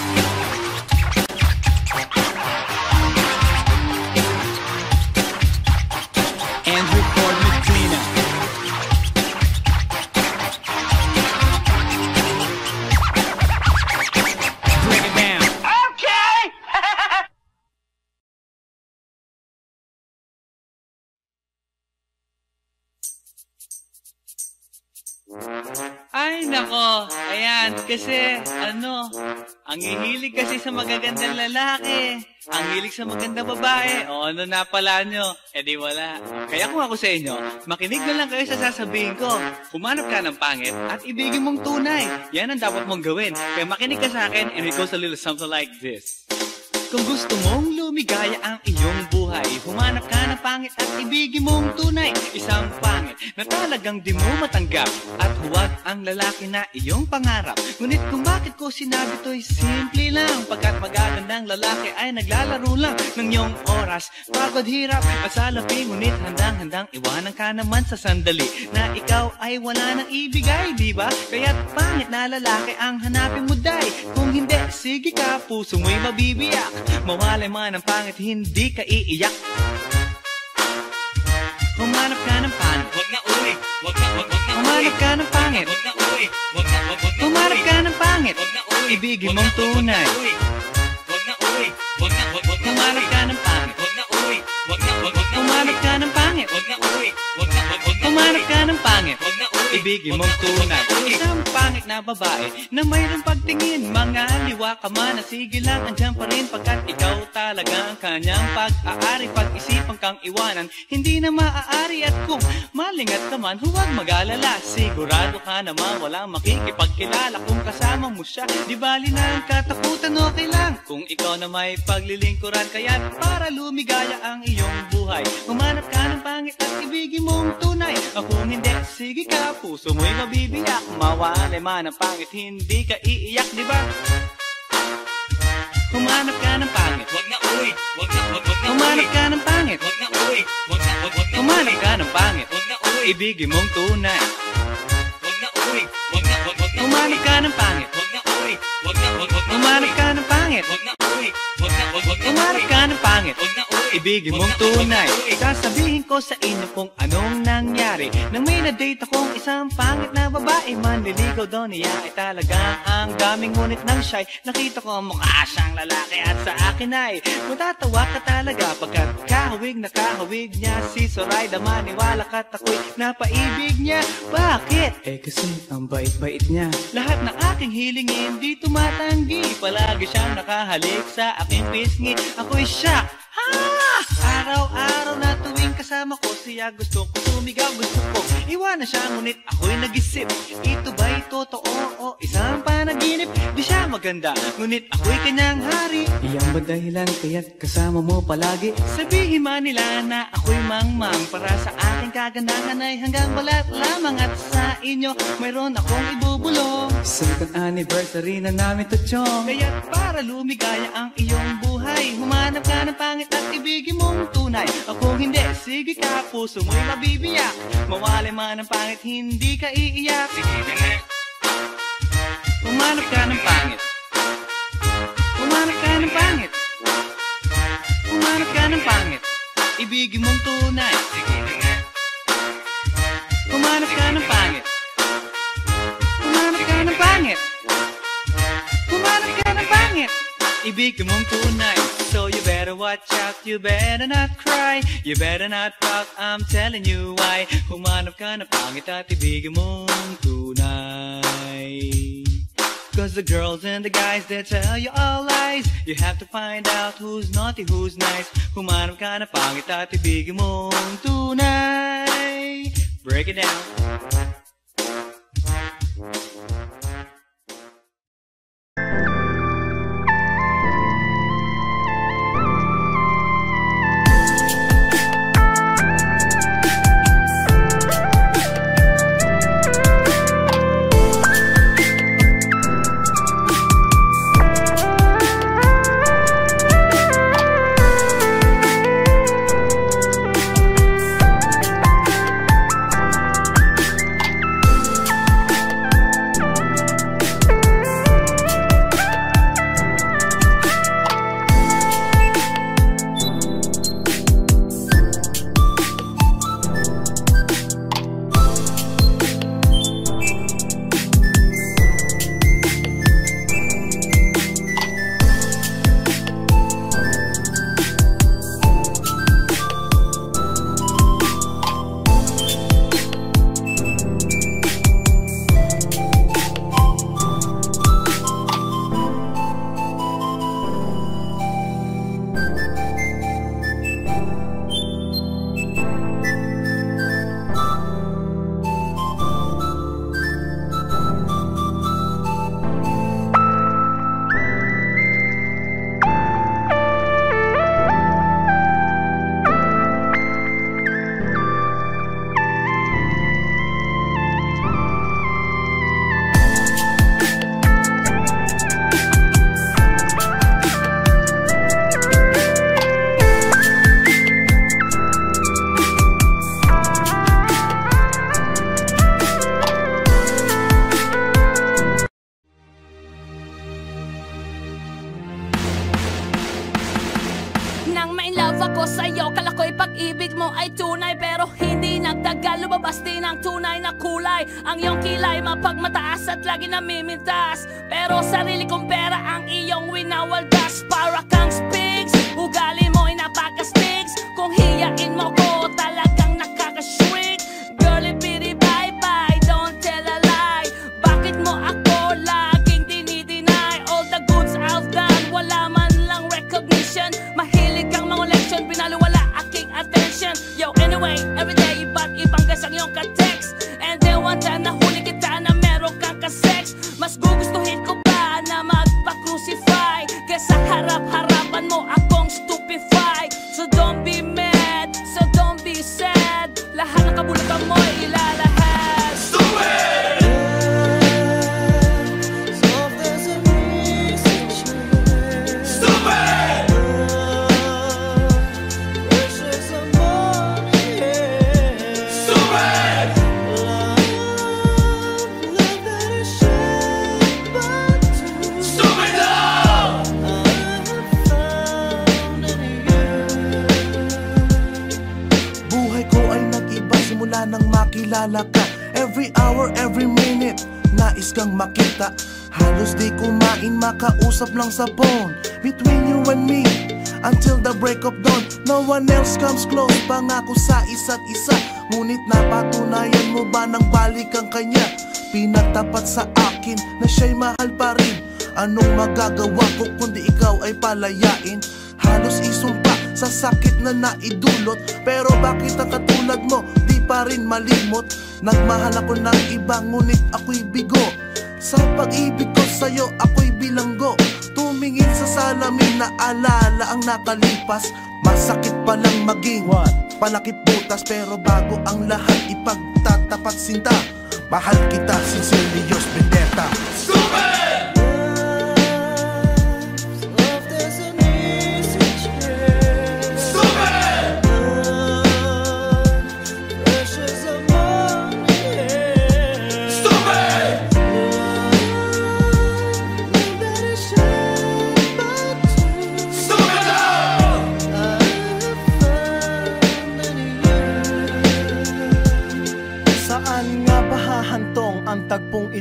Andrew Ford Medina. Bring it down. Okay! Ay, nako. Ayan, kasi, ang hihilig kasi sa magagandang lalaki. Ang hilig sa magandang babae. O, ano na pala nyo? Eh di wala. Kaya kung ako sa inyo, makinig na lang kayo sa sasabihin ko. Humanap ka ng pangit at ibigin mong tunay. Yan ang dapat mong gawin. Kaya makinig ka sa akin and it goes a little something like this. Kung gusto mong lumigaya ang iyong buhay, humanap ka ng pangit at ibigin mong tunay. Isang pangit na talagang di mo matanggap, at huwag ang lalaki na iyong pangarap. Ngunit kung bakit ko sinabi to'y simple lang, pagkat magagandang lalaki ay naglalaro lang ng iyong oras, pagod, hirap at salapi. Ngunit handang-handang iwanan ka naman sa sandali na ikaw ay wala nang ibigay, diba? Kaya't pangit na lalaki ang hanapin mo, day. Kung hindi, sige ka, puso mo'y mabibiyak. Mawalay man ang pangit, hindi ka iiyak. Humanap ka ng pangit, wag na uwi. Humanap ka ng pangit, wag na uwi. Humanap ka ng pangit, wag na uwi. Ibigin mong tunay. Wag na uwi. Humanap ka ng pangit, wag na uwi. Humanap ka ng pangit, wag na uwi. Humanap ka ng pangit, wag na uwi. Ibigin mong tunay. Isang pangit na babae na mayroong pagtingin, mga liwa ka man, sige lang, andyan pa rin, pagkat ikaw talaga ang kanyang pag-aari. Pag-isipan kang iwanan, hindi na maaari. At kung malingat ka man, huwag mag-alala, sigurado ka naman walang makikipagkilala. Kung kasama mo siya, di bali na ang katakutan, okay lang kung ikaw na may paglilingkuran. Kaya't para lumigaya ang iyong buhay, humanap ka ng pangit at ibigin mong tunay. Kung hindi, sige ka, puso mo'y mabibiyak. Mawalay man ang pangit, hindi ka iiyak, di ba? Humanap ka ng pangit, wag na uwi. Humanap ka ng pangit, wag na uwi. Humanap ka ng pangit, wag na uwi. Ibigin mong tunay. Wag na uwi. Humanap ka ng pangit, wag na uwi. Humanap ka ng pangit, wag na uwi. Humanap ka ng pangit, wag na uwi. Ibigin mong tunay. Sasabihin ko sa inyo kung anong nangyari nang may na-date akong isang pangit na babae. Manliligaw daw niya ay talagang ang daming, ngunit nang siya'y nakita ko mukha siyang lalaki. At sa akin ay matatawa ka talaga, pagkat kahawig na kahawig niya si Zoraida. Maniwala ka't ako'y napaibig niya. Bakit? Eh kasi ang bait-bait niya. Lahat ng aking hilingin di tumatanggi, palagi siyang nakahalik sa aking pisngi. Ako'y shock. Araw-araw na tuwing kasama ko siya, gusto ko sumigaw, gusto ko iwanan siya, ngunit ako'y nag-isip, ito ba'y totoo o isang panaginip? Di siya maganda, ngunit ako'y kanyang hari. Iyang ba dahilan kaya't kasama mo palagi? Sabihin man nila na ako'y mangmang, para sa aking kagandahan ay hanggang balat lamang. At sa inyo mayroon akong ibubulong, second anniversary na namin to, chong. Kaya't para lumigaya ang iyong buhay, humanap ka ng pangit at ibigin mong tunay. Kung hindi, sige ka, puso mo'y mabibiyak. Mawalay man ang pangit, hindi ka iiyak. Sige na nga. Humanap ka ng pangit. Humanap ka ng pangit. Humanap ka ng pangit. ibigin mong tunay. Sige, sige. Humanap ka ng pangit. Humanap ka ng pangit. Humanap ka ng pangit. Ibigin mong tunay. So you better watch out, you better not cry, you better not pout, I'm telling you why. Humanap ka ng pangit at ibigin mong tunay. Cause the girls and the guys, they tell you all lies. You have to find out who's naughty, who's nice. Humanap ka ng pangit at ibigin mong tunay. Break it down. Nang ma-inlove ako sa'yo, kala ko'y pag-ibig mo ay tunay, pero hindi nagtagal, lumabas din ang tunay na kulay. Ang iyong kilay mapagmataas at lagi namimintas, pero sarili kong pera ang iyong winawaldas. Para kang spigs, ugali mo'y napaka-stigs. Kung hiyain mo ko, talagang nakaka-shrink. Girlie pity bye-bye, don't tell a lie. Bakit mo ako laging dinideny? All the goods I've done, wala man lang recognition. Mahilig kang mga leksyon, pinaliwala aking attention. Yo, anyway, everyday, iba't ibang gas ang iyong ka-text. And then one time nahuli kita na meron kang ka-sex. Mas gugustuhin ko ba na magpa-crucify kesa harap-harapan mo akong stupefy. So don't be mad, so don't be sad. Lahat ng kabulutan mo'y ilalahad. Stupid! Nang makilala ka, every hour, every minute, nais kang makita. Halos di kumain, makausap lang sa phone. Between you and me, until the break of dawn. No one else comes close, pangako sa isa't isa. Ngunit napatunayan mo ba nang balik ang kanya? Pinagtapat sa akin na siya'y mahal pa rin. Anong magagawa ko kundi ikaw ay palayain? Halos isumpa sa sakit na naidulot, pero bakit ang katulad mo di pa rin malimot? Nagmahal ako ng iba ngunit ako'y bigo. Sa pag-ibig ko sa'yo ako'y bilanggo. Tumingin sa salamin na alala ang nakalipas. Masakit palang maging palakip butas, pero bago ang lahat ipagtatapat sinta. Mahal kita, sincerely yours, Vendetta. Stupid!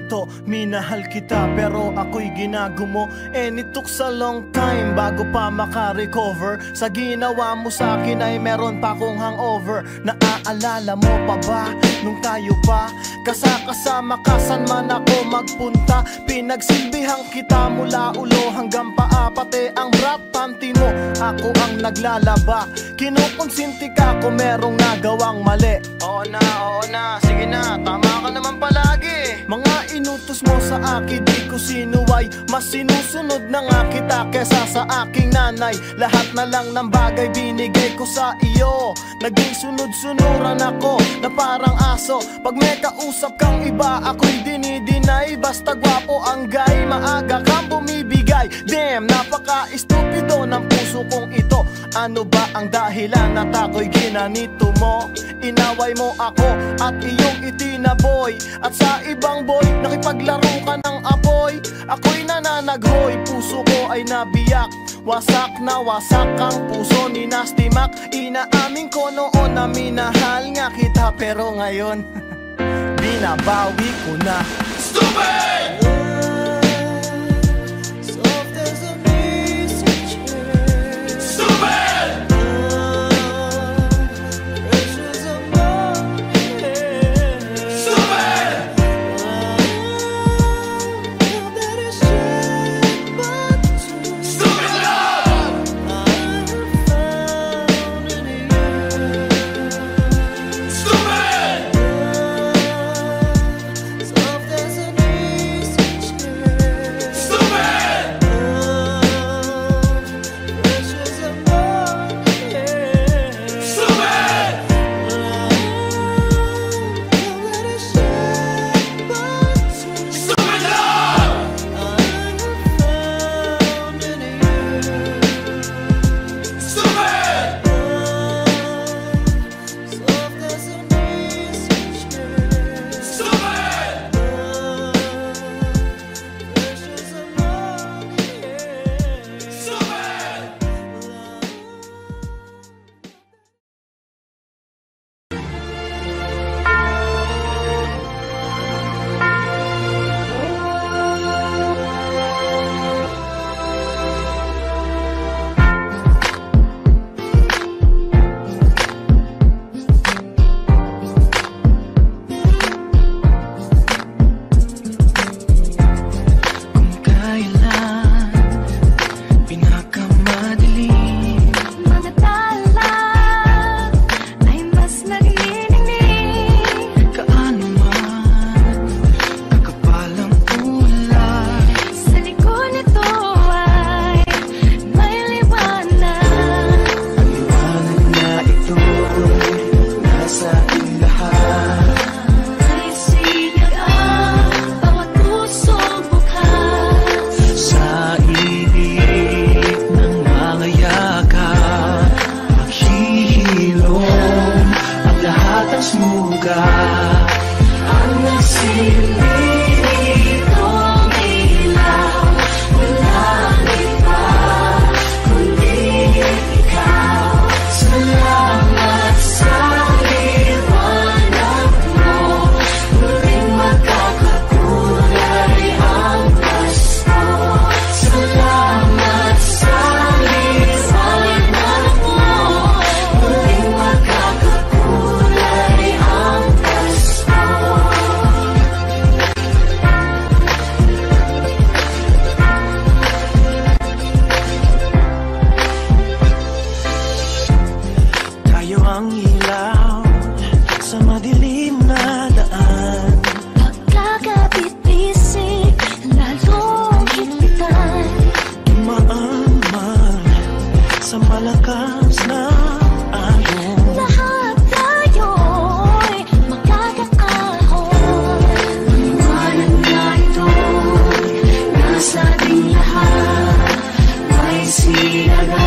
ito, minahal kita pero ako'y ginagumo. And it took a long time bago pa makarecover. Sa ginawa mo sa'kin ay meron pa kong hangover. Naaalala mo pa ba nung tayo pa kasama ka saan man ako magpunta? Pinagsilbihan kita mula ulo hanggang paa, pati ang brat panty mo ako ang naglalaba. Kinukonsinti ka kung merong nagawang mali. Oo na, sige na, tama ka naman palagi. Mga inutos mo sa akin di ko sinuway, mas sinusunod na nga kita kesa sa aking nanay. Lahat na lang ng bagay binigay ko sa iyo, naging sunod-sunuran ako na parang aso. Pag may kausap kang iba ako'y dinidinay, basta gwapo ang guy, maaga kang bumibigay. Damn, napaka-estupido ng puso kong ito. Ano ba ang dahilan at ako'y ginanito mo? Inaway mo ako at iyong itinaboy, at sa ibang boy nakipaglaro ka ng apoy. Ako'y nananaghoy, puso ko ay nabiyak. Wasak na wasak ang puso ni Nasty Mac. Inaamin ko noon na minahal nga kita, pero ngayon binabawi ko na. Stupid!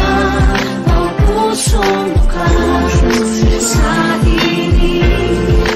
Pusong ka sa dinig.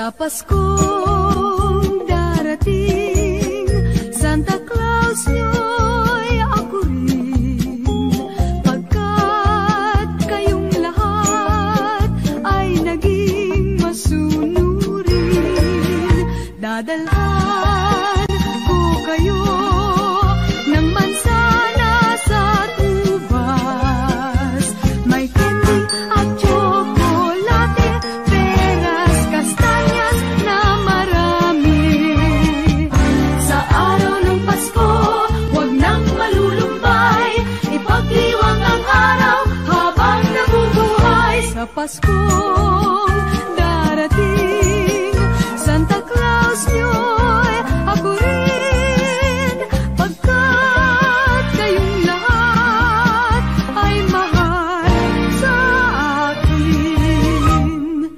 Sa Paskong darating, Santa Claus nyo'y ako rin. Pagkat kayong lahat ay naging masunurin, dadalhan ko kayo ng mansana sa tubas. May candy at chocolate, peras, kastanyas na marami. Sa araw ng Pasko, huwag nang malulumbay, ipagdiwang ang araw habang nabubuhay. Sa Paskong darating, Santa Claus nyo'y ako rin. Pagkat kayong lahat ay mahal sa akin.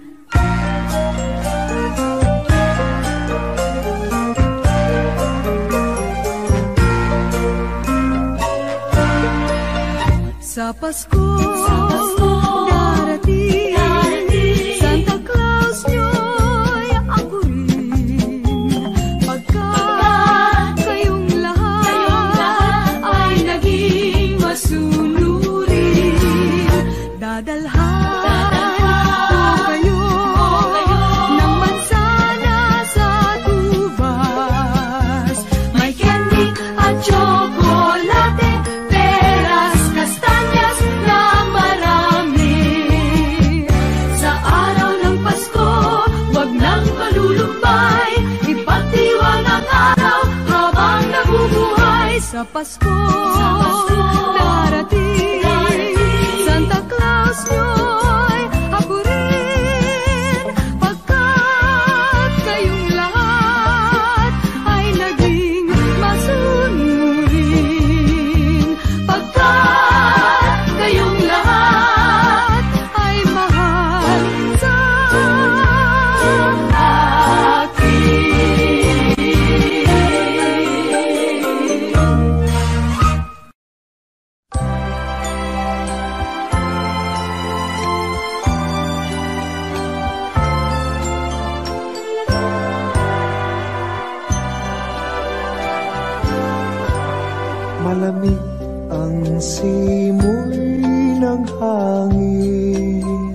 Sa Paskong darating, Santa Claus nyo'y ako rin. Pagkat kayong lahat ay naging masunurin, dadalhan ko kayo ng mansana sa tubas. May candy at chocolate, peras, kastanyas na marami. Sa araw ng Pasko, huwag nang malulumbay, ipagdiwang ang araw habang nabubuhay. Sa Pasko darating, Santa Claus nyo'y ako rin. Pagkat kayong lahat ay naging masunurin, pagkat kayong lahat ay mahal sa akin. Malamig ang simoy ng hangin,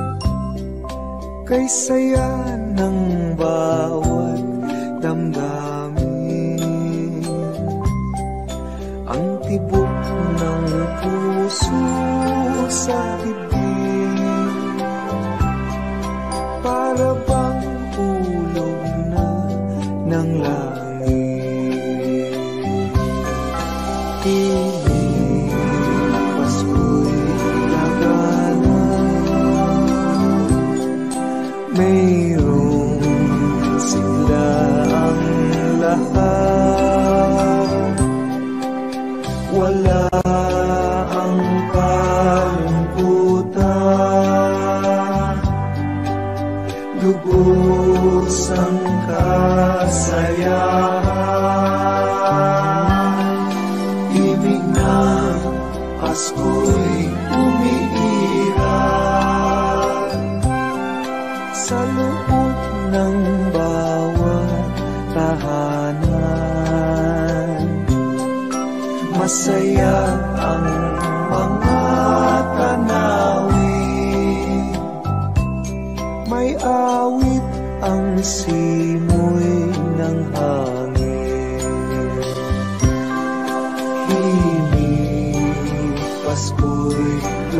kay saya ng bawat damdamin. Ang tibok ng puso sa dibdib, para bang ulog na ng langit. Tinig, Pasko'y labanan, mayroong sigla ang lahat. Wala ang kalungkutan, lubos ang kasayahan. Ibig ng Pasko'y umiiral sa loob ng bawat tahanan. Masaya ang mga tanawin, may awit ang simoy ng hangin. Himig, Pasko'y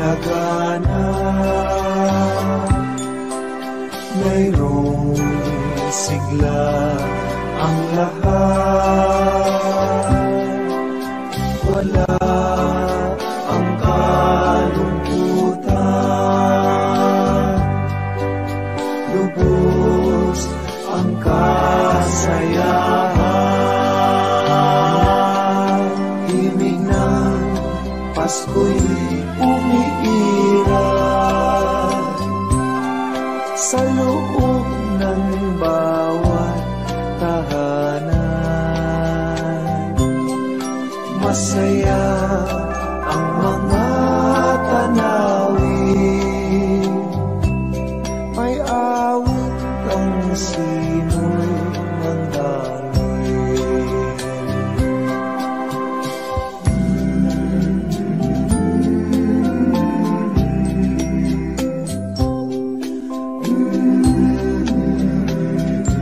labanan, mayroong sigla ang lahat. Wala ang kalungkutan, lubos ang kasayahan. Himig ng Pasko'y umiiral sa loob ng bawat tahanan. Masaya ang mga tanawin, may awit ang simoy ng hangin.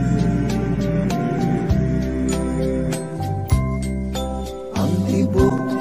Ang tibok